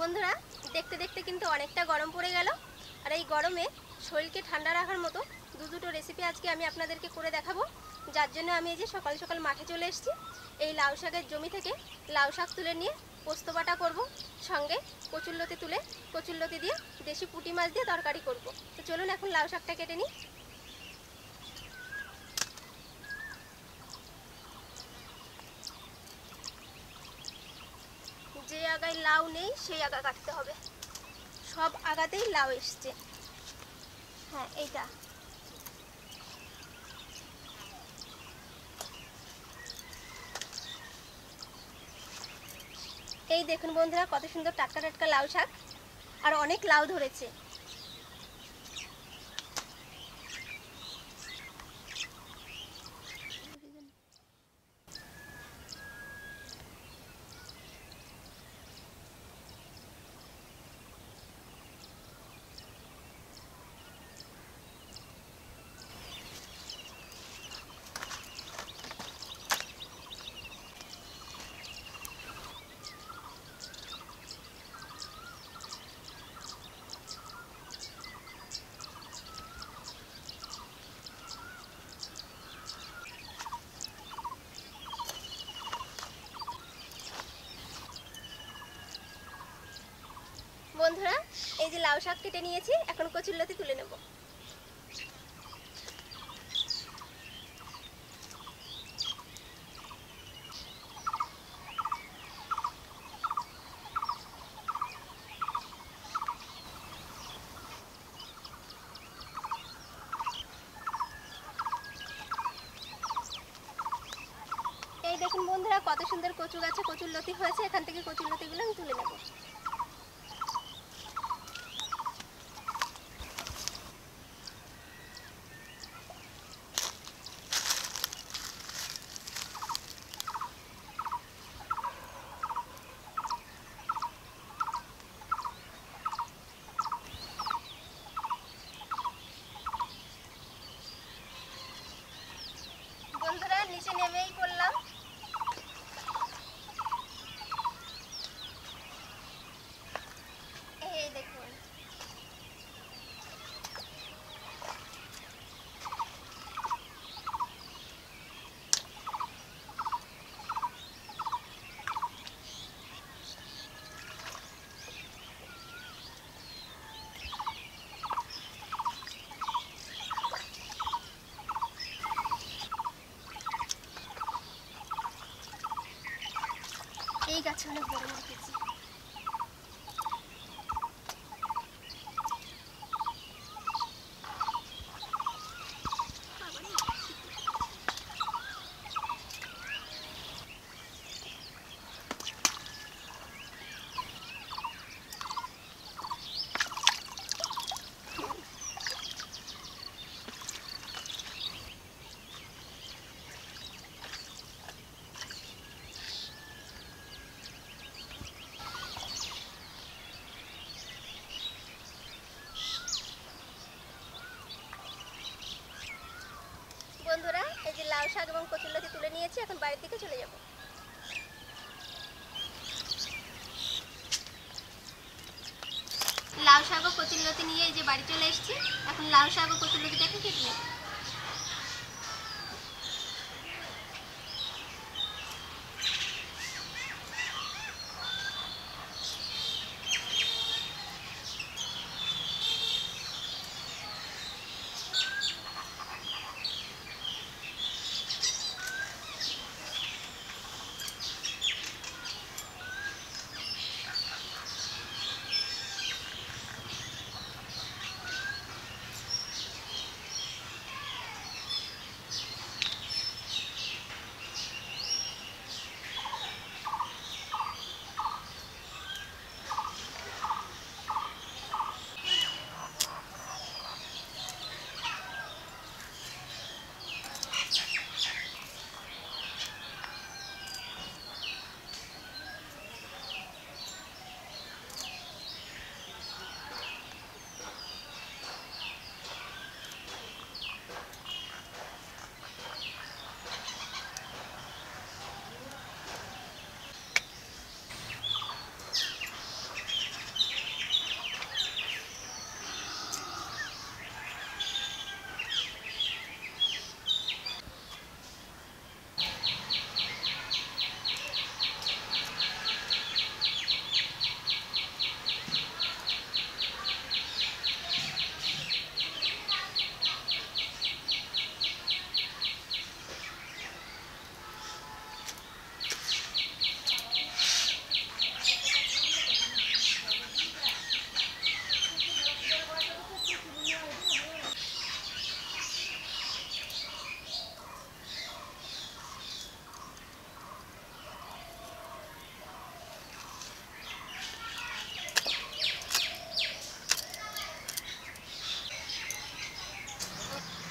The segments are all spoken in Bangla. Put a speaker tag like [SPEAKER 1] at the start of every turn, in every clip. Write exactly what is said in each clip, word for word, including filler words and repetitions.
[SPEAKER 1] বন্ধুরা, দেখতে দেখতে কিন্তু অনেকটা গরম পড়ে গেল। আর এই গরমে শরীরকে ঠান্ডা রাখার মতো দু দুটো রেসিপি আজকে আমি আপনাদেরকে করে দেখাবো। যার জন্য আমি এই যে সকাল সকাল মাঠে চলে এসেছি। এই লাউ শাকের জমি থেকে লাউ শাক তুলে নিয়ে পোস্ত বাটা করব, সঙ্গে কচুরলতি তুলে কচুরলতি দিয়ে দেশি পুঁটি মাছ দিয়ে তরকারি করব। তো চলুন এখন লাউ শাকটা কেটে নিই। যে আগায় লাউ নেই সেই আগা কাটতে হবে, সব আগাতেই লাউ এসছে। হ্যাঁ, এইটা এই দেখুন বন্ধুরা, কত সুন্দর টাটকা টাটকা লাউ শাক, আর অনেক লাউ ধরেছে। বন্ধুরা, এই যে লাউ শাক কেটে নিয়েছি, এখন কচুরলতি তুলে নেব। এই দেখুন বন্ধুরা, কত সুন্দর কচু গাছে কচুরলতি হয়েছে। এখান থেকে কচুরলতিগুলো আমি তুলে নেব। বন্ধুরা, নিচে নেমেই পড়লাম। এই দেখুন, এই গাছে অনেক বড় উঠেছে। বন্ধুরা, এই যে লাউ শাক এবং কচুরলতি তুলে নিয়েছি, এখন বাড়ির দিকে চলে যাব। লাউ শাক ও কচুরলতি নিয়ে এই যে বাড়ি চলে এসেছি। এখন লাউ শাক ও কচুরলতিটাকে কেটে নেব।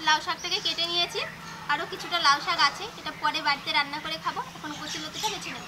[SPEAKER 1] লাউ শাকটাকে কেটে নিয়েছি, আরও কিছুটা লাউ শাক আছে, এটা পরে বাড়িতে রান্না করে খাবো। এখন কচুলতিটা বেছে নেব।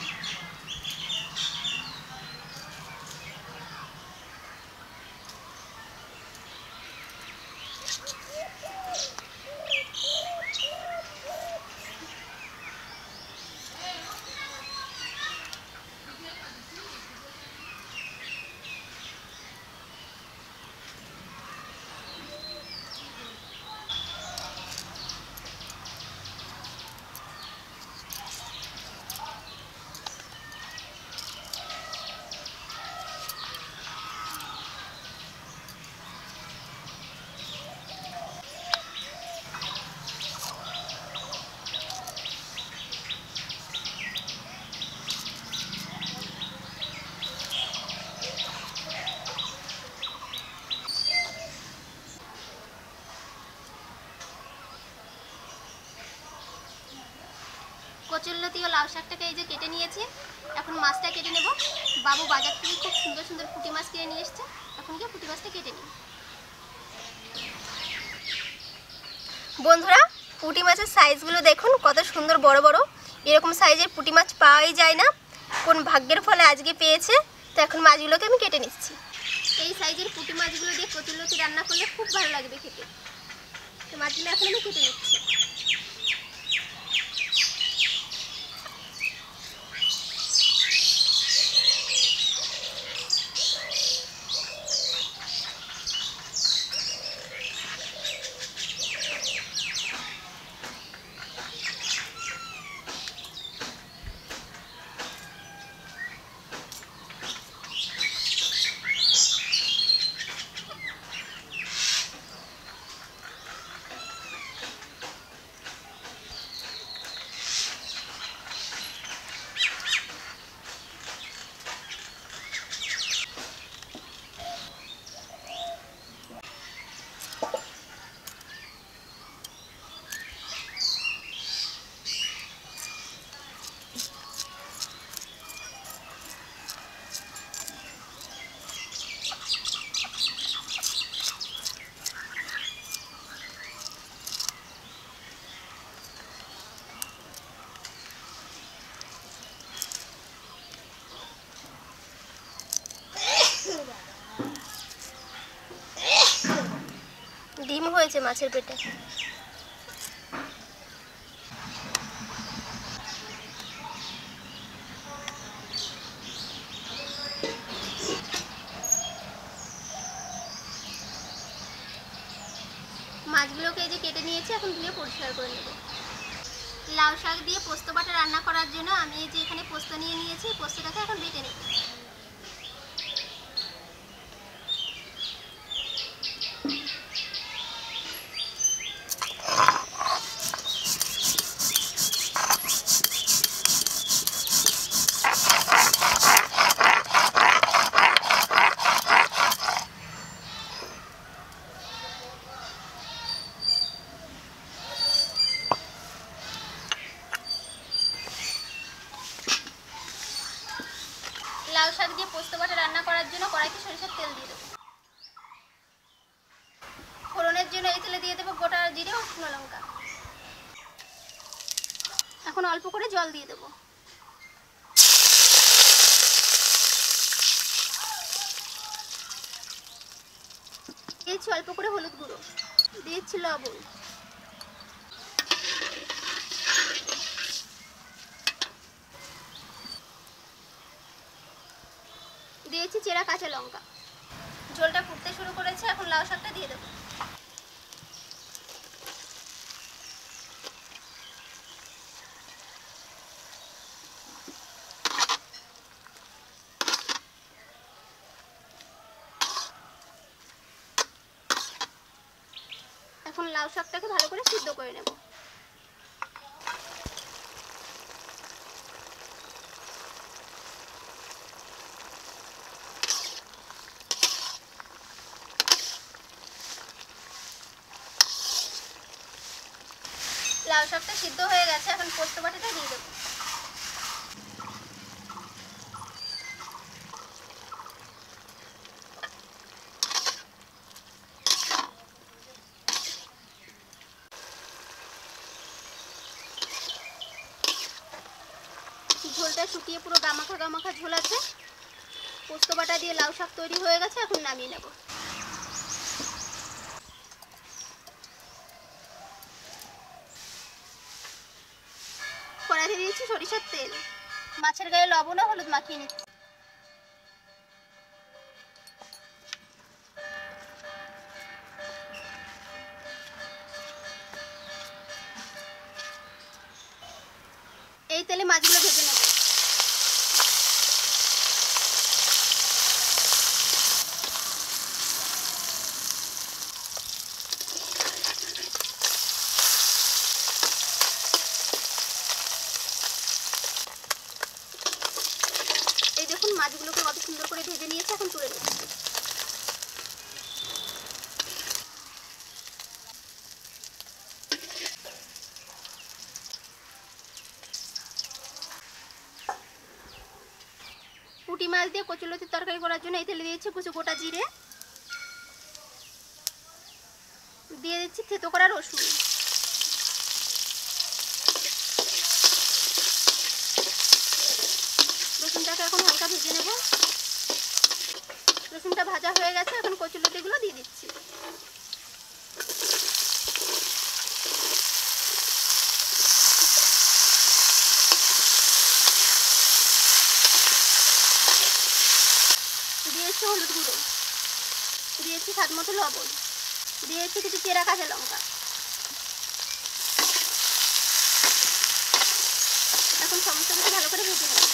[SPEAKER 1] কচুরলতি ও লাউ শাকটাকে এই যে কেটে নিয়েছি, এখন মাছটা কেটে নেব। বাবু বাজার থেকে খুব সুন্দর সুন্দর পুঁটি মাছ কিনে নিয়ে এসছে, এখন গিয়ে পুঁটি মাছটা কেটে নিই। বন্ধুরা, পুঁটি মাছের সাইজগুলো দেখুন কত সুন্দর বড় বড়। এরকম সাইজের পুঁটি মাছ পাওয়াই যায় না, কোন ভাগ্যের ফলে আজকে পেয়েছে। তো এখন মাছগুলোকে আমি কেটে নিচ্ছি। এই সাইজের পুঁটি মাছগুলো দিয়ে কচুরলতি রান্না করলে খুব ভালো লাগবে খেতে। তো মাছগুলো এখন আমি কেটে নিচ্ছি। ডিম হয়েছে মাছের পেটে। মাছগুলোকে এই যে কেটে নিয়েছি, এখন ধুয়ে পরিষ্কার করে নেব। লাউ শাক দিয়ে পোস্ত বাটা রান্না করার জন্য আমি এই যে এখানে পোস্ত নিয়ে নিয়েছি, পোস্তটাকে এখন বেটে নেব। লাউ শাক দিয়ে পোস্ত বাটা রান্না করার জন্য কড়াইতে সরিষার তেল দিয়ে দেবো। ফোড়নের জন্য এই তেলে দিয়ে দেবো গোটা জিরে ও শুকনো লঙ্কা। এখন অল্প করে জল দিয়ে দেবো। দিয়েছি অল্প করে হলুদ গুঁড়ো, দিয়েছি লবণ, দিয়েছি চেরা কাঁচা লঙ্কা। ঝোলটা ফুটতে শুরু করেছে, এখন লাউ শাকটা দিয়ে দেবো। এখন লাউ শাকটাকে ভালো করে সিদ্ধ করে নেব। লাউ শাকটা সিদ্ধ হয়ে গেছে, এখন পোস্ত বাটাটা দিয়ে দেবো। ঝোলটা শুকিয়ে পুরো গামাখা গামাখা ঝোল আছে। পোস্ত বাটা দিয়ে লাউ শাক তৈরি হয়ে গেছে, এখন নামিয়ে নেব। কড়াইতে দিয়েছি সরিষার তেল, মাছের গায়ে লবণ ও হলুদ মাখিয়ে নিচ্ছি। এই তেলে মাছগুলো ভেজে নেব। এই দেখুন মাছগুলোকে কত সুন্দর করে ভেজে নিয়েছে, এখন তুলে নেব। পুঁটি মাছ দিয়ে কচুলতির তরকারি করার জন্য এই তেলে দিয়েছি কিছু গোটা জিরে, দিয়ে দিচ্ছি থেতো করা রসুন, রসুনটাকে এখন হালকা ভেজে নেব। রসুনটা ভাজা হয়ে গেছে, এখন কচুলতিগুলো দিয়ে দিচ্ছি। দিয়েছি হলুদ গুঁড়ো, দিয়েছি স্বাদ মতো লবণ, দিয়েছি কিছু চেরা কাঁচা লঙ্কা। এখন সমস্ত কিছু ভালো করে ভেজে নেব।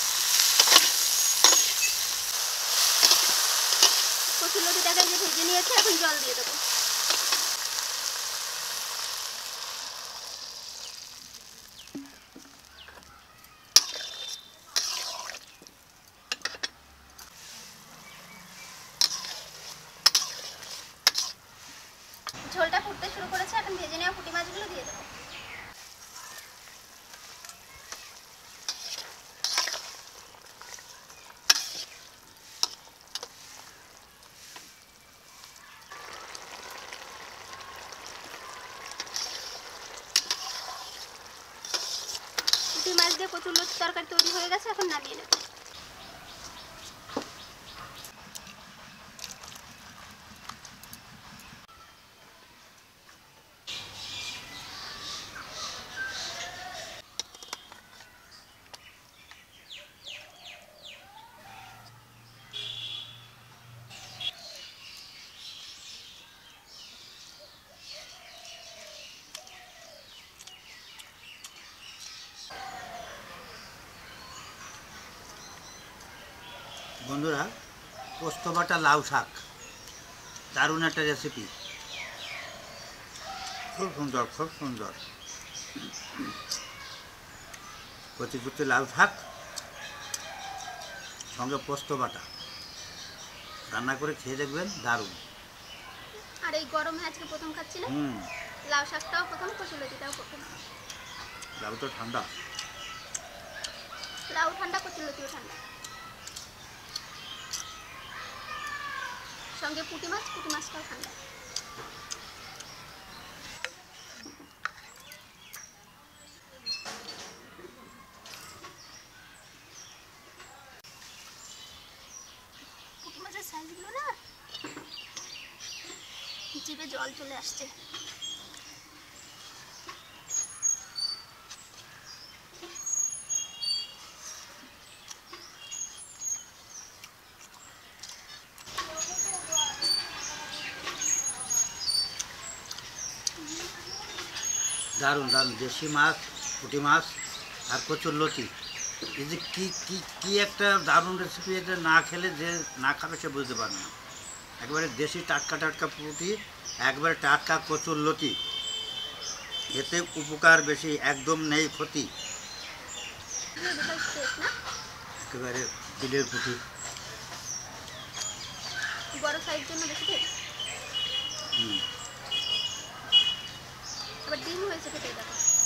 [SPEAKER 1] কচুলতিটাকে যে ভেজে নিয়েছি, এখন জল দিয়ে দেবো। ঝোলটা ফুটতে শুরু করেছে, এখন ভেজে নেওয়া পুঁটি মাছগুলো দিয়ে দেবো। পুঁটি মাছ দিয়ে কচুলতির তরকারি তৈরি হয়ে গেছে, এখন নামিয়ে নেব।
[SPEAKER 2] বন্ধুরা, পোস্ত বাটা লাউ শাক দারুণ একটা রেসিপি, খুব সুন্দর খুব সুন্দর। কচি কচি লাউ শাক সঙ্গে পোস্ত বাটা রান্না করে খেয়ে দেখবেন, দারুণ।
[SPEAKER 1] আর এই গরমে আজকে প্রথম খাচ্ছিলাম।
[SPEAKER 2] হুম,
[SPEAKER 1] লাউ শাকটাও প্রথম, কচুলতিটাও প্রথম।
[SPEAKER 2] লাউ তো ঠান্ডা,
[SPEAKER 1] লাউ ঠান্ডা, কচুলতিও ঠান্ডা। সঙ্গে পুঁটি মাছ, পুঁটি মাছটাও ঠান্ডা। পুঁটি মাছের সাইজগুলো না, জিভে জল চলে আসছে।
[SPEAKER 2] দারুণ দারুণ। দেশি মাছ, পুঁটি মাছ আর কচুরলতি, এই যে কী কী কী একটা দারুণ রেসিপি। এটা না খেলে যে না খাবে সে বুঝতে পারবে না। একবারে দেশি টাটকা টাটকা পুঁটি, একবারে টাটকা কচুরলতি, এতে উপকার বেশি, একদম নেই ক্ষতি। একেবারে বিলের পুঁটি,
[SPEAKER 1] বড় সাইজ জন্য বেশি খেয়ে।
[SPEAKER 2] হুম,
[SPEAKER 1] আবার ডিম হয়েছে খেতে দেখো।